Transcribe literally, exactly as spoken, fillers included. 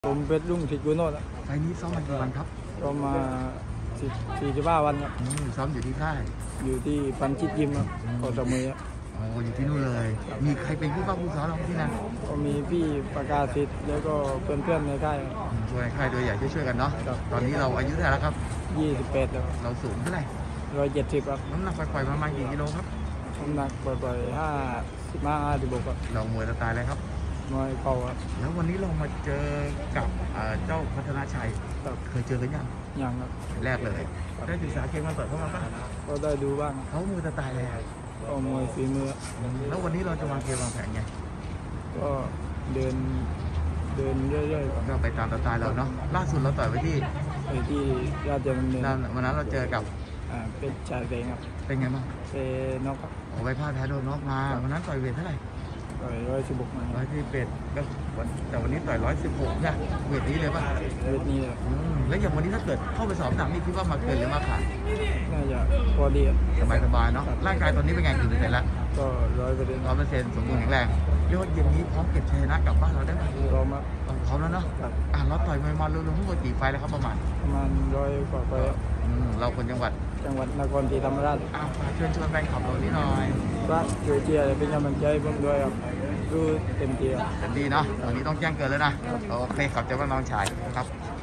ผมเป็นรุ่งทิศกุโนดไฟนี้ซ้อมมากี่วันครับก็มาสิบสี่สิบห้าวันครับซ้อมอยู่ที่ค่ายอยู่ที่ปันชิตยิมครับกอตมือครับโอ้อยู่ที่นู่นเลยมีใครเป็นผู้เข้าผู้ซ้อมเราที่นั่นก็มีพี่ประกาศสิทธิ์แล้วก็เพื่อนๆในค่ายช่วยค่ายโดยใหญ่ช่วยๆกันเนาะตอนนี้เราอายุเท่าไหร่แล้วครับยี่สิบแปดแล้วเราสูงเท่าไหร่ร้อยเจ็ดสิบครับน้ำหนักปล่อยๆประมาณกี่กิโลครับน้ำหนักปล่อยๆห้าสิบห้าห้าสิบหกครับเรามวยสไตล์อะไรครับมวยเข่าครับแล้ววันนี้เรามาเจอกับเจ้าพัฒนาชัยเคยเจอกันยังยังครับแรกเลยได้ศึกษาเกมมาต่อยเข้ามาบ้างก็ได้ดูบ้างเขามวยสไตล์อะไรก็มวยฝีมือแล้ววันนี้เราจะวางเกมวางแผนไงก็เดินเดินเรื่อยๆก็ไปตามสไตล์เราเนาะล่าสุดเราต่อยไปที่ไปที่ราชดำเนินวันนั้นเราเจอกับเป็นชายเองครับเป็นไงบ้างเป็นน็อกครับโอ้ไปพลาดแพ้โดนน็อกมาวันนั้นต่อยเวทเท่าไหร่ต่อยร้อยสิบหกมาร้อยสิบเอ็ดก็แต่วันนี้ต่อยร้อยสิบหกเนี่ยเวทนี้เลยป่ะเวทนี้เลยแล้วอย่างวันนี้ถ้าเกิดเข้าไปสอบหนักนี่คิดว่ามาเกินหรือมาขาดน่าจะพอดีสบายสบายเนาะร่างกายตอนนี้เป็นไงกี่เปอร์เซ็นต์แล้วก็ร้อยเปอร์เซ็นต์ร้อยเปอร์เซ็นต์สมบูรณ์แข็งแรงเรียกว่าเย็นนี้พร้อมเก็บชัยชนะกลับบ้านเราได้ไหมพร้อมครับพร้อมแล้วเนาะอ่ะเราต่อยมวยมารวมๆทั้งหมดกี่ไฟแล้วครับประมาณประมาณร้อยกว่าไฟเราคนจังหวัดจังหวัดนครศรีธรรมราชอ้าวเชิญชวนแฟนคลับเรานิดหน่อยว่าช่วยเชียร์เป็นกำลังใจผมด้วยครับดูเต็มที่เต็มที่เนาะวันนี้ต้องแจ้งเกิดแล้วนะโอเคขอบใจว่าน้องชายครับ